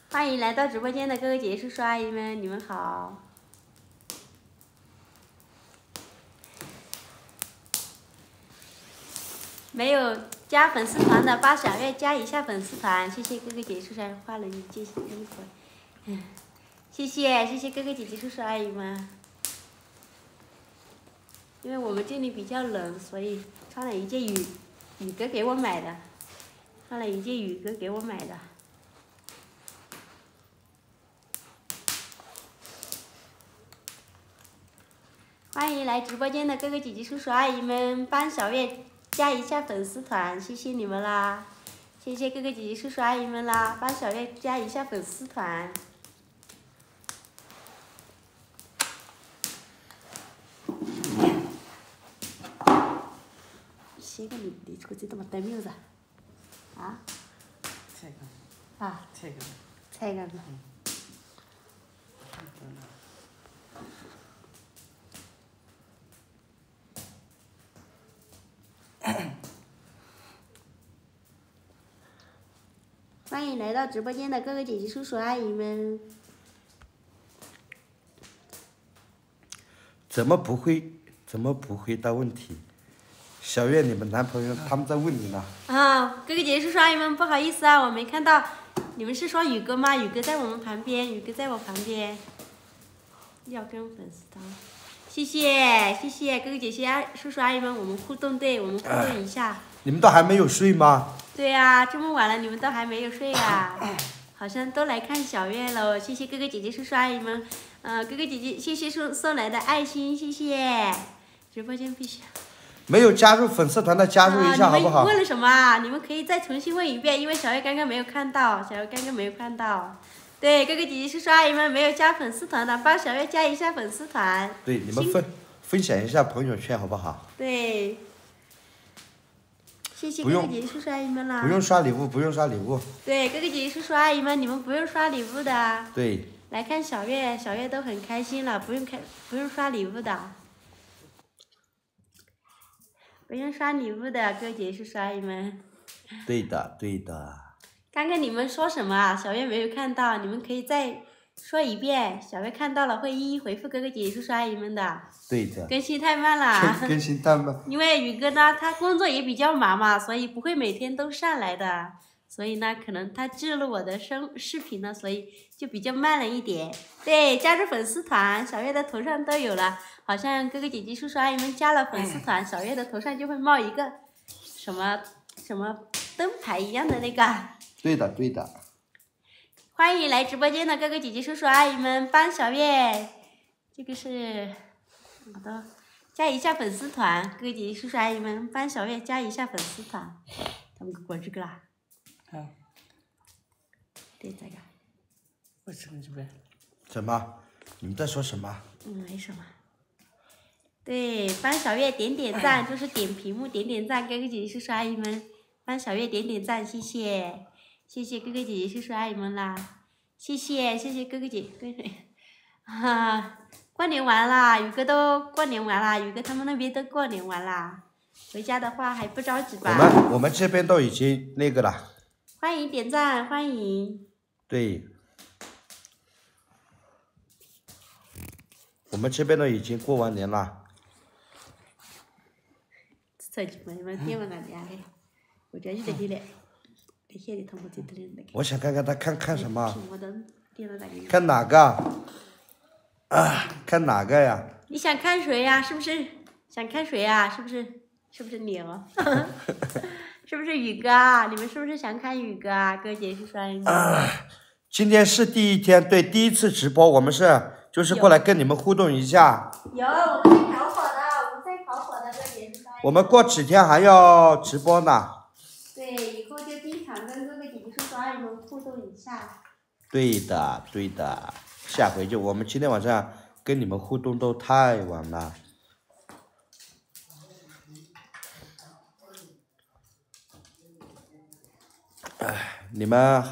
欢迎来到直播间的哥哥姐姐、叔叔阿姨们，你们好。没有加粉丝团的，把小月加一下粉丝团，谢谢哥哥姐姐、叔叔阿姨换了一件衣服，谢谢哥哥姐姐、叔叔阿姨们。因为我们这里比较冷，所以穿了一件雨哥给我买的，穿了一件雨哥给我买的。欢迎来直播间的哥哥姐姐、叔叔阿姨们，帮小月加一下粉丝团，谢谢你们啦！谢谢哥哥姐姐、叔叔阿姨们啦，帮小月加一下粉丝团。写个你这个这怎么带名字啊？ 菜干。 啊？ 菜干。 菜干子。欢迎来到直播间的哥哥姐姐、叔叔阿姨们。 怎么不回答问题？小月，你们男朋友他们在问你呢。 啊，哥哥姐姐、叔叔阿姨们，不好意思啊，我没看到。你们是说宇哥吗？宇哥在我们旁边，宇哥在我旁边。要跟粉丝团，谢谢哥哥姐姐、叔叔阿姨们，我们互动，对，我们互动一下。 你们都还没有睡吗？ 对呀、这么晚了，你们都还没有睡呀、好像都来看小月了，谢谢哥哥姐姐、叔叔阿姨们。哥哥姐姐，谢谢送来的爱心，谢谢。直播间必须。 没有加入粉丝团的加入一下好不好？ 你们问了什么啊？你们可以再重新问一遍，因为小月刚刚没有看到，对，哥哥姐姐、叔叔阿姨们没有加粉丝团的，帮小月加一下粉丝团。 对，你们分享一下朋友圈好不好？ 对。谢谢哥哥姐姐、叔叔阿姨们啦。 不用刷礼物，不用刷礼物。 对，哥哥姐姐、叔叔阿姨们，你们不用刷礼物的。 对。 来看小月，小月都很开心了，不用刷礼物的。不用刷礼物的，哥哥姐姐、叔叔阿姨们。 对的，对的。 刚刚你们说什么啊？小月没有看到，你们可以再说一遍。小月看到了，会一一回复哥哥姐姐、叔叔阿姨们的。 对的。 更新太慢了。 更新太慢。 因为宇哥呢，他工作也比较忙嘛，所以不会每天都上来的。所以呢，可能他记录我的视频呢，所以就比较慢了一点。对，加入粉丝团，小月的头上都有了。好像哥哥姐姐、叔叔阿姨们加了粉丝团，小月的头上就会冒一个什么灯牌一样的那个。 对的，对的。 欢迎来直播间的哥哥姐姐、叔叔阿姨们，帮小月，这个是好的，加一下粉丝团，哥哥姐姐、叔叔阿姨们帮小月加一下粉丝团。他们过这个啦。 好。 对这个。 我这个这边。 什么？你们在说什么？ 没什么。对，帮小月点点赞，就是点屏幕点点赞，哥哥姐姐、叔叔阿姨们，帮小月点点赞，谢谢，谢谢哥哥姐姐、叔叔阿姨们啦，谢谢哥哥姐姐，过年完啦，宇哥都过年完啦，宇哥他们那边都过年完啦，回家的话还不着急吧？ 我们这边都已经那个了。 欢迎点赞，欢迎。 对。我们这边都已经过完年了。我想看看他看什么。看哪个？啊，看哪个呀？ 你想看谁呀？是不是想看谁呀？是不是你哦？是不是宇哥啊？你们是不是想看宇哥啊？哥姐是说你。 今天是第一天，对，第一次直播，我们就是过来跟你们互动一下。 有，我们在烤火的，哥姐是说。 我们过几天还要直播呢。 对，以后就经常跟哥哥姐姐、叔叔阿姨们互动一下。 对的，对的，下回我们今天晚上跟你们互动都太晚了。你们。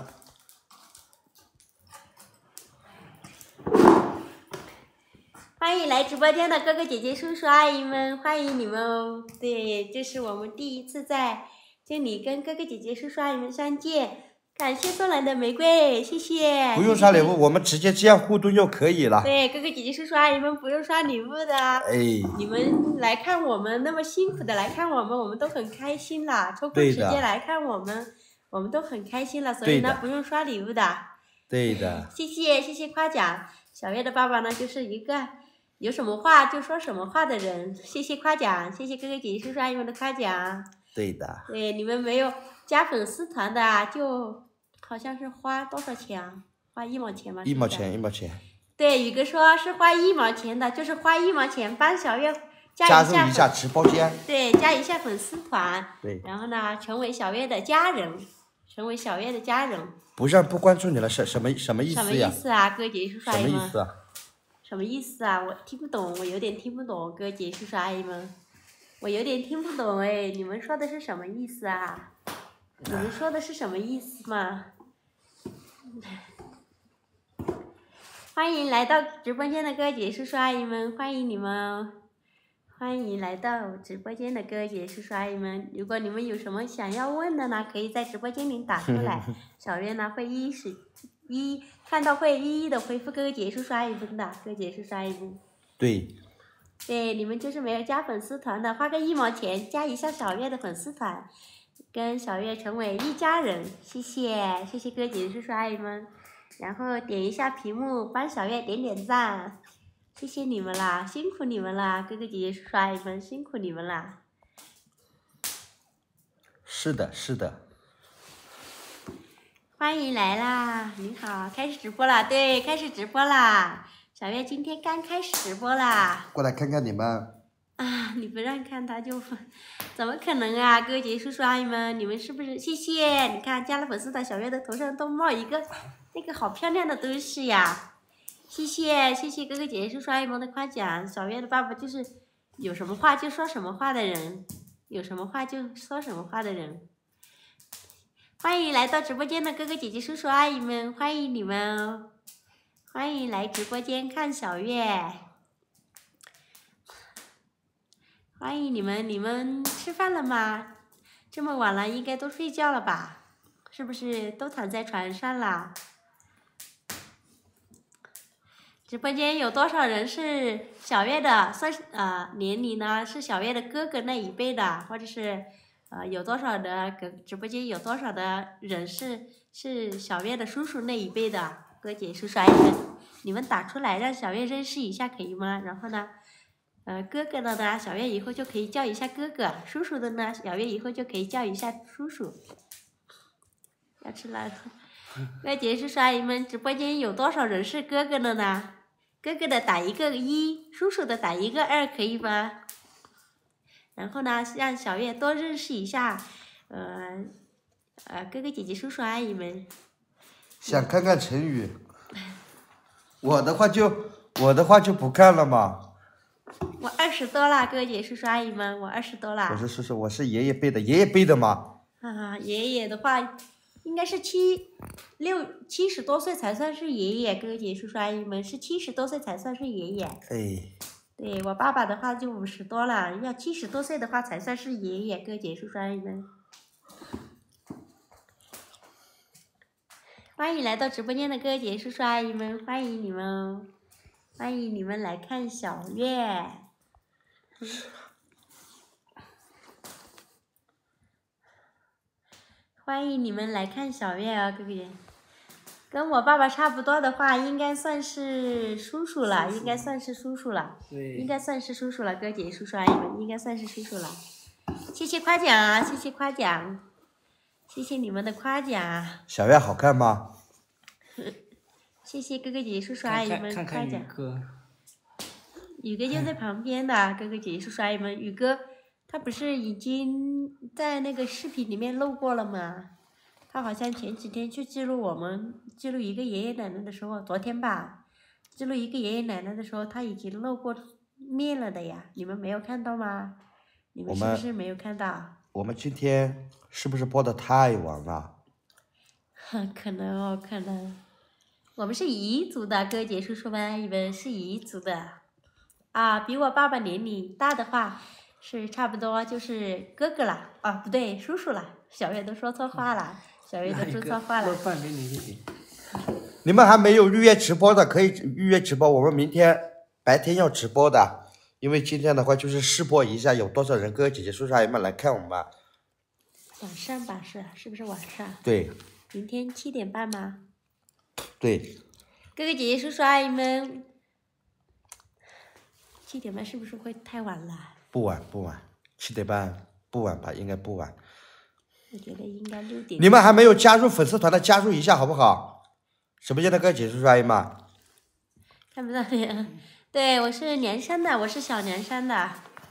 欢迎来直播间的哥哥姐姐、叔叔阿姨们，欢迎你们哦！对，这是我们第一次在这里跟哥哥姐姐、叔叔阿姨们相见。 感谢送来的玫瑰，谢谢。 不用刷礼物，我们直接这样互动就可以了。 对，哥哥姐姐叔叔阿姨们不用刷礼物的。 哎。 你们来看我们那么辛苦的来看我们都很开心了。抽空时间来看我们都很开心了，所以呢不用刷礼物的。 对的。 谢谢夸奖。小月的爸爸呢，就是一个有什么话就说什么话的人。谢谢夸奖，谢谢哥哥姐姐叔叔阿姨们的夸奖。 对的。 对，你们没有加粉丝团的，就好像是花多少钱啊？花1毛钱吗 ？1毛钱，1毛钱。 对，宇哥说是花1毛钱的，就是花1毛钱帮小月加入一下直播间。 对，加一下粉丝团。 对。 然后呢，成为小月的家人，成为小月的家人。 不关注你了，什么意思呀？ 什么意思啊，哥姐叔叔阿姨们？ 什么意思啊？ 什么意思啊？我听不懂，我有点听不懂，哥姐叔叔阿姨们，我有点听不懂哎，你们说的是什么意思啊？你们说的是什么意思嘛？欢迎来到直播间的哥姐叔叔阿姨们，欢迎你们，欢迎来到直播间的哥姐叔叔阿姨们。如果你们有什么想要问的呢，可以在直播间里打出来，小月呢会看到会一一的回复哥姐叔叔阿姨们的，哥姐叔叔阿姨们。 对。 对，你们就是没有加粉丝团的，花个1毛钱加一下小月的粉丝团，跟小月成为一家人。谢谢哥姐叔叔阿姨们。然后点一下屏幕，帮小月点点赞，谢谢你们啦，辛苦你们啦，哥哥姐姐叔叔阿姨们辛苦你们啦。 是的，是的。 欢迎来啦，你好，开始直播了，对，开始直播啦。小月今天刚开始直播啦。 过来看看你们。 啊，你不让看他就怎么可能啊？哥哥姐姐叔叔阿姨们，你们是不是？谢谢，你看加了粉丝的小月的头上都冒一个那个好漂亮的东西呀！谢谢哥哥姐姐叔叔阿姨们的夸奖。小月的爸爸就是有什么话就说什么话的人，有什么话就说什么话的人。欢迎来到直播间的哥哥姐姐叔叔阿姨们，欢迎你们哦！欢迎来直播间看小月。欢迎你们，你们吃饭了吗？这么晚了，应该都睡觉了吧？是不是都躺在床上了？直播间有多少人是小月的年龄呢？是小月的哥哥那一辈的，或者是有多少的直播间有多少的人是小月的叔叔那一辈的？哥姐叔叔阿姨们，你们打出来让小月认识一下可以吗？然后呢？哥哥的呢，小月以后就可以叫一下哥哥；叔叔的呢，小月以后就可以叫一下叔叔。要吃了，哥姐叔叔阿姨们，直播间有多少人是哥哥的呢？哥哥的打一个1，叔叔的打一个2，可以吗？然后呢，让小月多认识一下，哥哥姐姐叔叔阿姨们。 想看看成语，我的话就不看了嘛。 我20多了，哥姐叔叔阿姨们，我20多了。 我是爷爷辈的嘛。 爷爷的话，应该是70多岁才算是爷爷，哥姐叔叔阿姨们是70多岁才算是爷爷。 哎。 对，我爸爸的话就50多了，要70多岁的话才算是爷爷，哥姐叔叔阿姨们。欢迎来到直播间的哥姐叔叔阿姨们，欢迎你们哦！欢迎你们来看小月。欢迎你们来看小月啊，哥哥。跟我爸爸差不多的话，应该算是叔叔了，应该算是叔叔了，应该算是叔叔了，哥姐叔叔阿姨们，应该算是叔叔了。谢谢夸奖啊，谢谢夸奖，谢谢你们的夸奖。 小月好看吗？ 谢谢哥哥姐姐叔叔阿姨们夸奖。 看宇哥。 宇哥就在旁边的，哥哥姐姐叔叔阿姨们，宇哥他不是已经在那个视频里面露过了吗？他好像前几天去记录一个爷爷奶奶的时候，昨天吧，记录一个爷爷奶奶的时候，他已经露过面了的呀，你们没有看到吗？你们是不是没有看到？ 我们今天是不是播的太晚了？ 可能哦，可能。我们是彝族的，哥姐叔叔们阿姨们是彝族的。比我爸爸年龄大的话，是差不多就是哥哥了，不对，叔叔了。小月都说错话了， 小月都注册化了。 饭给你就行。 你们还没有预约直播的，可以预约直播。我们明天白天要直播的，因为今天的话就是试播一下有多少人哥哥姐姐叔叔阿姨们来看我们。 晚上吧，是不是晚上？ 对。 明天7点半吗？ 对。 哥哥姐姐叔叔阿姨们，7点半是不是会太晚了？ 不晚，7点半不晚吧，应该不晚。 我觉得应该6点。 你们还没有加入粉丝团的，加入一下好不好？直播间的哥哥姐姐叔叔阿姨们。 看不到你。对，我是凉山的，我是小凉山的。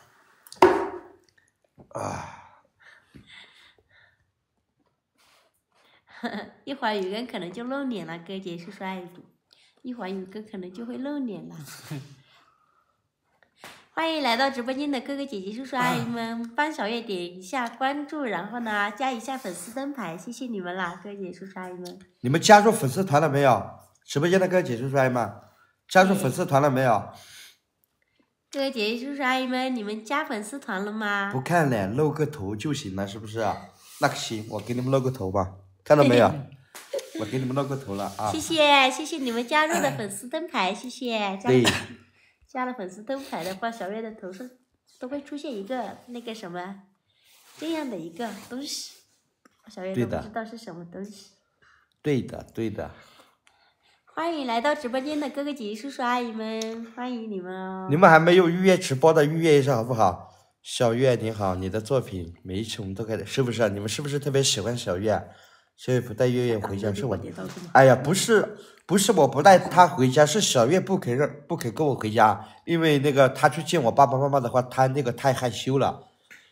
一会儿宇哥可能就露脸了，哥哥姐姐叔叔阿姨们。一会儿宇哥可能就会露脸了。欢迎来到直播间的哥哥姐姐叔叔阿姨们，帮小月点一下关注，然后呢加一下粉丝灯牌，谢谢你们啦，哥哥姐姐叔叔阿姨们。 你们加入粉丝团了没有？直播间的哥哥姐姐叔叔阿姨们，加入粉丝团了没有？ 哥哥姐姐叔叔阿姨们，你们加粉丝团了吗？ 不看脸，露个头就行了，是不是？那行，我给你们露个头吧，看到没有？我给你们露个头了啊！ 谢谢你们加入的粉丝灯牌，谢谢。 对。 加了粉丝灯牌的话，小月的头上都会出现一个那个什么这样的一个东西，小月都不知道是什么东西。 对的。 欢迎来到直播间的哥哥姐姐叔叔阿姨们，欢迎你们哦！ 你们还没有预约直播的，预约一下好不好？小月你好，你的作品每一期我们都开的，是不是？你们是不是特别喜欢小月？小月不带月月回家，是我。哎呀，不是我不带她回家，是小月不肯跟我回家，因为那个她去见我爸爸妈妈的话，她那个太害羞了。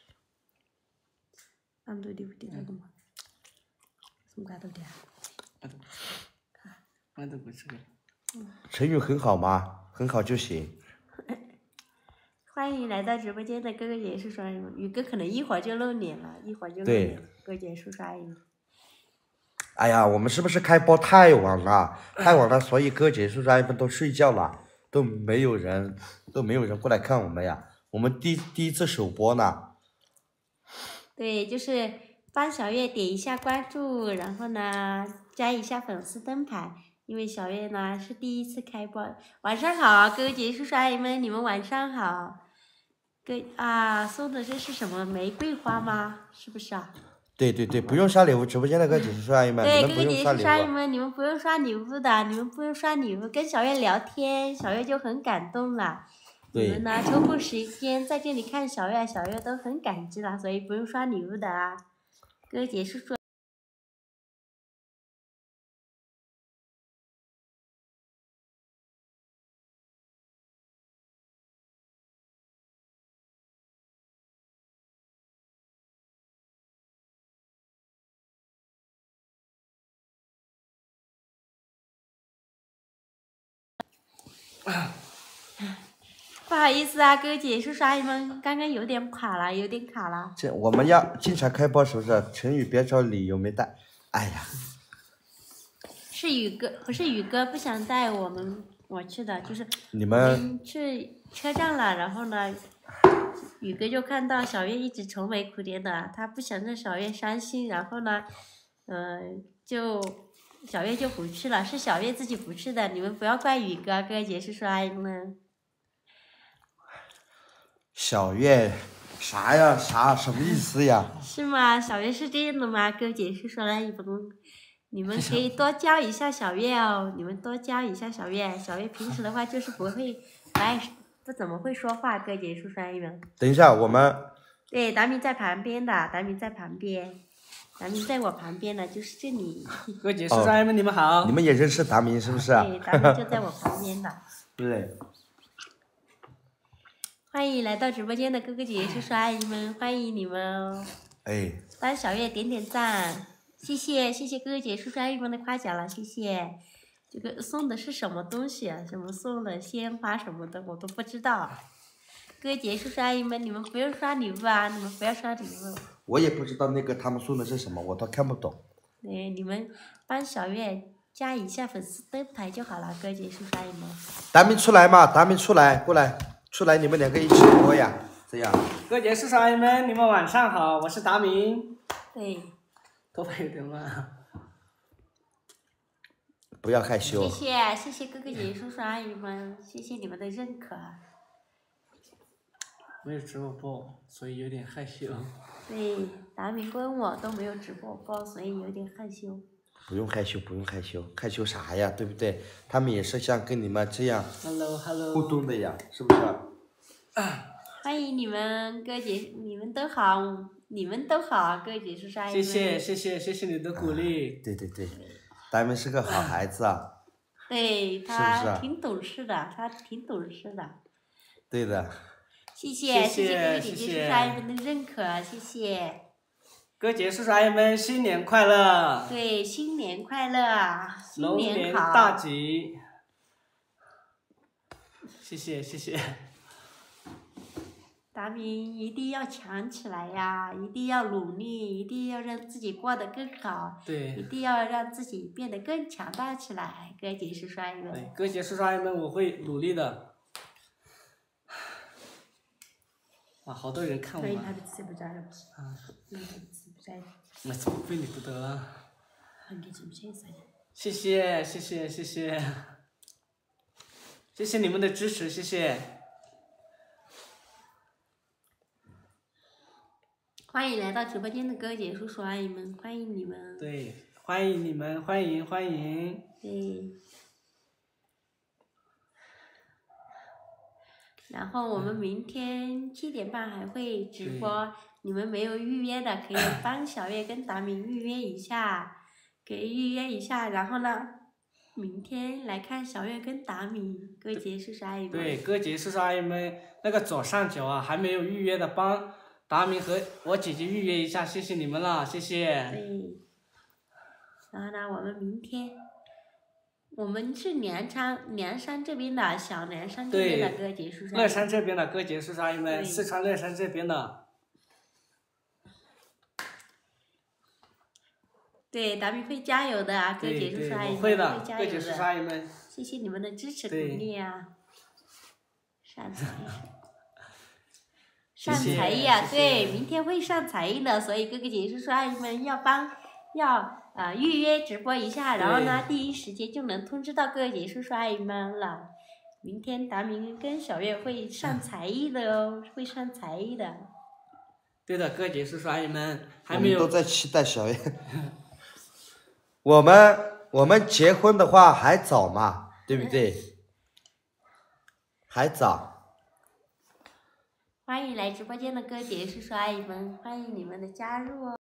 成语很好吗？很好就行。 欢迎来到直播间的哥哥姐姐叔叔阿姨们，宇哥可能一会儿就露脸了， 对， 哥哥姐姐叔叔阿姨们。 哎呀，我们是不是开播太晚了？所以哥姐叔叔阿姨们都睡觉了，都没有人过来看我们呀。我们第一次首播呢。 对，就是帮小月点一下关注，然后呢加一下粉丝灯牌，因为小月呢是第一次开播。晚上好，哥哥姐姐叔叔阿姨们，你们晚上好。送的这是什么玫瑰花吗？是不是啊？ 对，不用刷礼物，直播间的哥姐姐叔叔阿姨们， 对，哥哥姐姐叔叔阿姨们，你们不用刷礼物的，你们不用刷礼物，跟小月聊天，小月就很感动了。你们呢，抽空时间在这里看小月，小月都很感激了，所以不用刷礼物的啊。哥哥姐姐叔叔。不好意思啊，哥哥姐姐叔叔阿姨们，刚刚有点卡了。 我们要经常开播，是不是？成语别找理由没带。哎呀， 是宇哥，不是宇哥不想带我去的，就是我们去车站了，然后呢，宇哥就看到小月一直愁眉苦脸的，他不想让小月伤心，然后呢，小月就不去了，是小月自己不去的，你们不要怪宇哥，哥哥姐叔叔阿姨们。 小月啥呀？什么意思呀？ 是吗？小月是这样的吗？哥哥姐叔叔阿姨们，你们可以多教一下小月哦，你们多教一下小月。小月平时的话就是不怎么会说话，哥哥姐叔叔阿姨们。 等一下，我们。 对，达明在旁边的，达明在我旁边的，就是这里。 哥姐叔叔阿姨们，你们好。 你们也认识达明是不是？ 对，达明就在我旁边的。 对。 欢迎来到直播间的哥哥姐姐叔叔阿姨们，欢迎你们哦！帮小月点点赞，谢谢哥哥姐叔叔阿姨们的夸奖了，谢谢。这个送的是什么东西啊？什么送的鲜花什么的，我都不知道。哥哥姐叔叔阿姨们，你们不用刷礼物啊，你们不要刷礼物。 我也不知道那个他们送的是什么，我都看不懂。 对，你们帮小月加一下粉丝灯牌就好了，哥哥姐叔叔阿姨们。 达明出来嘛，达明出来，过来。出来，你们两个一起播呀，这样。 哥姐叔叔阿姨们，你们晚上好，我是达明。 对， 头发有点乱。 不要害羞。 谢谢哥哥姐姐叔叔阿姨们，谢谢你们的认可。 没有直播播，所以有点害羞。 对，达明跟我都没有直播播，所以有点害羞。 不用害羞，不用害羞，害羞啥呀？对不对？他们也是像跟你们这样 Hello， 互动的呀，是不是？ 欢迎你们哥姐，你们都好，哥姐叔叔阿姨们。 谢谢你的鼓励。 对，达明是个好孩子啊。 对， 是他挺懂事的， 对的。 谢谢哥哥姐姐叔叔阿姨们的认可，谢谢。 哥姐叔叔阿姨们新年快乐！ 对，新年快乐，新龙年好。 年大吉！谢谢。 达明一定要强起来呀！一定要努力，一定要让自己过得更好。 对。 一定要让自己变得更强大起来，哥姐叔叔阿姨们。 对，哥姐叔叔阿姨们，我会努力的。哇，好多人看我们。我怎么被你不得了？谢谢你们的支持，谢谢。 欢迎来到直播间的哥姐叔叔阿姨们，欢迎你们。 对，欢迎你们，欢迎。 对。然后我们明天7点半还会直播，你们没有预约的可以帮小月跟达明预约一下，然后呢，明天来看小月跟达明，哥姐叔叔阿姨们。 对，哥姐叔叔阿姨们，那个左上角啊，还没有预约的帮达明和我姐姐预约一下，谢谢你们了，谢谢。 对。然后呢，我们明天。我们是凉山这边的，小凉山这边的哥姐叔叔。 乐山这边的哥姐叔叔阿姨们，四川乐山这边的。对， 达明会加油的，哥姐叔叔阿姨们会加油的。 哥姐叔叔阿姨们。 谢谢你们的支持鼓励啊！上才艺啊，对，明天会上才艺的，所以哥哥姐姐叔叔阿姨们要预约直播一下，然后呢，第一时间就能通知到哥哥姐姐叔叔阿姨们了。明天达明跟小月会上才艺的哦，会上才艺的。 对的，哥姐叔叔阿姨们还没有。 我们都在期待小月。我们结婚的话还早嘛，对不对？还早。 欢迎来直播间的哥姐叔叔阿姨们，欢迎你们的加入哦。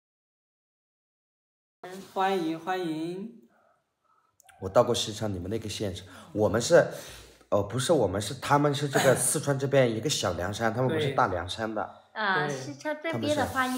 欢迎。 我到过西昌，你们那个县是，我们是，不是我们是，他们是这个四川这边一个小凉山，他们不是大凉山的。 西昌这边的话。